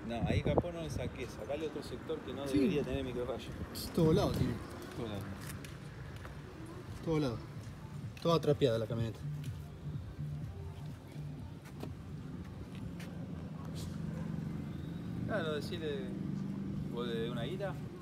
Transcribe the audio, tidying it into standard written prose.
No, ahí capó no lo saqué, sacale otro sector que no Sí. debería tener microrayo. Todo lado tiene. Todo lado. Todo lado. Toda trapeada la camioneta. Claro, decirle. ¿Vos de una guita?